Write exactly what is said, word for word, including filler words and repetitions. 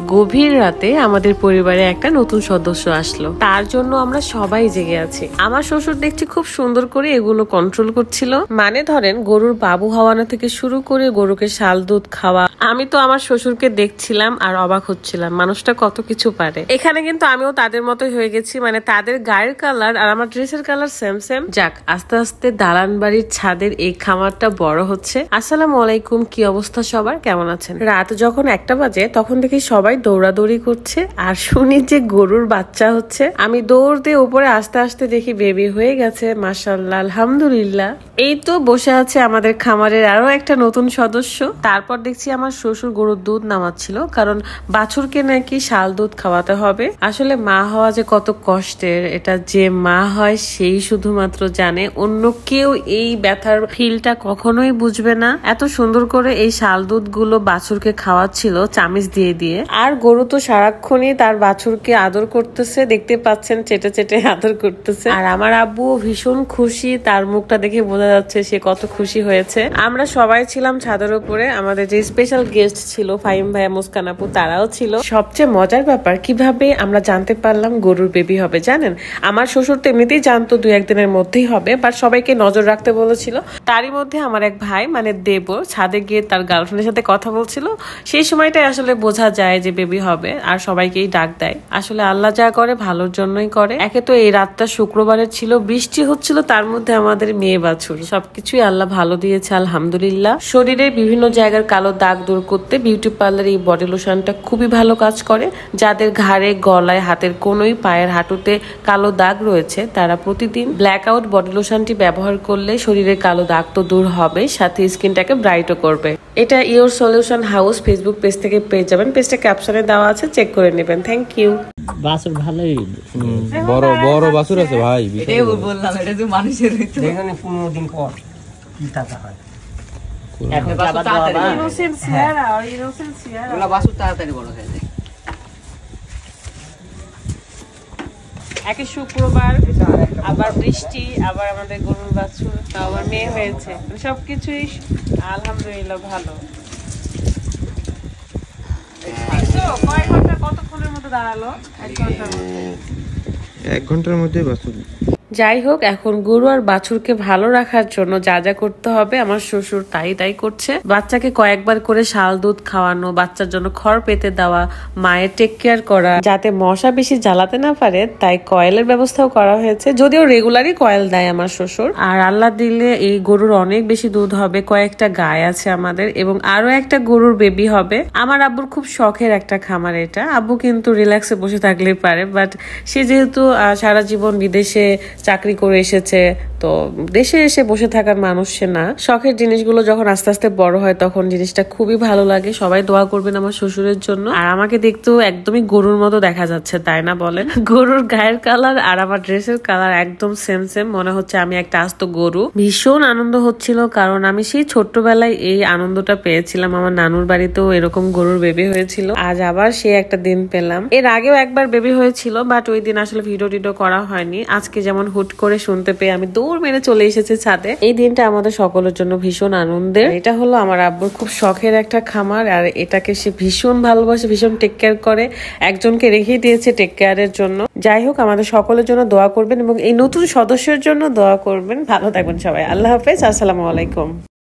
গভীর রাতে আমাদের পরিবারে একটা নতুন সদস্য আসলো, তার জন্য আমরা সবাই জেগে আছি। আমার শ্বশুর দেখছি খুব সুন্দর করে এগুলো কন্ট্রোল করছিল। মানে ধরেন গরুর বাবু হওয়ানো থেকে শুরু করে গরুকে শাল দুধ খাওয়া। আমি তো আমার শ্বশুরকে দেখছিলাম আর অবাক হচ্ছিলাম, মানুষটা কত কিছু পারে। এখানে কিন্তু আমিও তাদের মতোই হয়ে গেছি, মানে তাদের গায়ের কালার আর আমার ড্রেসের কালার সেম সেম। যাক, আস্তে আস্তে দালান বাড়ির ছাদের এই খামারটা বড় হচ্ছে। আসসালামু আলাইকুম, কি অবস্থা সবার, কেমন আছেন? রাত যখন একটা বাজে তখন দেখি সবাই দৌড়াদৌড়ি করছে আর শুনি যে গরুর বাচ্চা হচ্ছে। আমি দৌড় দিয়ে উপরে আস্তে আস্তে দেখি বেবি হয়ে গেছে, মাশাআল্লাহ, আলহামদুলিল্লাহ। এই তো বসে আছে আমাদের খামারের আরো একটা নতুন সদস্য। তারপর দেখছি আমার শ্বশুর গরুর দুধ নামাচ্ছিল, কারণ বাছুরকে নাকি শাল দুধ খাওয়াতে হবে। আসলে মা হওয়া যে কত কষ্টের, এটা যে মা হয় সেই শুধুমাত্র জানে, অন্য কেউ এই ব্যথার ফিলটা কখনোই বুঝবে না। এত সুন্দর করে এই শাল দুধ গুলো বাছুরকে খাওয়াচ্ছিল চামিচ দিয়ে দিয়ে। আর গরু তো সারাক্ষণই তার বাছুরকে আদর করতেছে, দেখতে পাচ্ছেন চেটে চেটে আদর করতেছে। আর আমার আব্বু ভীষণ খুশি, তার মুখটা দেখে বোঝা যাচ্ছে সে কত খুশি হয়েছে। আমরা সবাই ছিলাম ছাদের উপরে, আমাদের যে স্পেশাল গেস্ট ছিল ফাহিম ভাইয়া, মুস্কান আপু, তারাও ছিল। সবচেয়ে মজার ব্যাপার, কিভাবে আমরা জানতে পারলাম গরুর বেবি হবে জানেন? আমার শ্বশুর তো এমনিতেই জানতো দুই একদিনের মধ্যেই হবে, বাট সবাইকে নজর রাখতে বলেছিল। তারই মধ্যে আমার এক ভাই মানে দেব ছাদে গিয়ে তার গার্লফ্রেন্ডের সাথে কথা বলছিল। সেই সময়টাই আসলে বোঝা যায় যে বেবি হবে, আর সবাইকেই ডাক দেয়। আসলে আল্লাহ যা করে ভালোর জন্যই করে। একে তো এই রাতটা শুক্রবারের ছিল, বৃষ্টি হচ্ছিল, তার মধ্যে আমাদের মেয়ে বাছুর, সবকিছুই আল্লাহ ভালো দিয়েছে আলহামদুলিল্লাহ। শরীরের বিভিন্ন জায়গার কালো দাগ দূর করতে বিউটি পার্লার এই বডি লোশনটা খুবই ভালো কাজ করে। যাদের ঘাড়ে, গলায়, হাতের কোনোই, পায়ের হাঁটুতে কালো দাগ রয়েছে, তারা প্রতিদিন ব্ল্যাক আউট বডি লোশনটি ব্যবহার করলে শরীরের কালো দাগ তো দূর হবে, সাথে স্কিনটাকে ব্রাইটও করবে। এটা your solution house Facebook page থেকে পেয়ে যাবেন, পেজটা ক্যাপশনে দেওয়া আছে, চেক করে নেবেন। Thank you. বাছুর ভালোই, বড় বড় বাছুর আছে ভাই। এটাই বললাম, এটা যে মানুষের হইতো। এখানে পনেরো দিন পর কি টাকা হয়। এখন আবার দাও না। ইনোসেন্ট সিয়ারা, ইনোসেন্ট সিয়ারা। ওলা বাছুর তাড়াতাড়ি বড় হয়ে যায়। একে শুক্রবার, আবার বৃষ্টি, আবার আমাদের গরুর বাছুর, আবার মেয়ে হয়েছে, সবকিছুই আলহামদুলিল্লাহ ভালো। কয় ঘন্টা, কতক্ষণের মতো দাঁড়ালো? এক ঘন্টার মধ্যে। এক ঘন্টার মধ্যে বাছুর। যাই হোক, এখন গরু আর বাছুরকে ভালো রাখার জন্য যা যা করতে হবে আমার শ্বশুর তাই তাই করছে। বাচ্চাকে কয়েকবার করে শাল দুধ খাওয়ানো, বাচ্চার জন্য খড় পেতে দেওয়া, মায়ের টেক কেয়ার করা, যাতে মশা বেশি জ্বালাতে না পারে, তাই কয়েলের ব্যবস্থাও করা হয়েছে। যদিও রেগুলারই কয়েল দেয় আমার শ্বশুর। আর আল্লাহ দিলে এই গরুর অনেক বেশি দুধ হবে, কয়েকটা গায়ে আছে আমাদের, এবং আরো একটা গরুর বেবি হবে। আমার আব্বুর খুব শখের একটা খামার এটা। আব্বু কিন্তু রিল্যাক্সে বসে থাকলেই পারে, বাট সে যেহেতু সারা জীবন বিদেশে চাকরি করে এসেছে, তো দেশে এসে বসে থাকার মানুষ সে না। শখের জিনিসগুলো যখন আস্তে আস্তে বড় হয় তখন জিনিসটা খুবই ভালো লাগে। সবাই দোয়া করবেন আমার শ্বশুরের জন্য। আর আমাকে দেখতেও একদমই গরুর মতো দেখা যাচ্ছে, তাই না বলেন? গরুর গায়ের কালার আর আমার ড্রেসের কালার একদম সেম সেম, মনে হচ্ছে আমি একটা আস্ত গরু। ভীষণ আনন্দ হচ্ছিল, কারণ আমি সেই ছোট্টবেলায় এই আনন্দটা পেয়েছিলাম। আমার নানুর বাড়িতেও এরকম গরুর বেবি হয়েছিল, আজ আবার সে একটা দিন পেলাম। এর আগেও একবার বেবি হয়েছিল, বাট ওই দিন আসলে ভিডিও টিডিও করা হয়নি। আজকে যেমন হুট করে শুনতে পেয়ে আমি দৌড় মেরে চলে এসেছি ছাদে। এই দিনটা আমাদের সকলের জন্য ভীষণ আনন্দের। এটা হলো আমার আব্বুর খুব শখের একটা খামার, আর এটাকে সে ভীষণ ভালোবাসে, ভীষণ টেক কেয়ার করে। একজনকে রেখে দিয়েছে টেক কেয়ারের জন্য। যাই হোক, আমাদের সকলের জন্য দোয়া করবেন এবং এই নতুন সদস্যের জন্য দোয়া করবেন। ভালো থাকবেন সবাই, আল্লাহ হাফেজ, আসসালামু আলাইকুম।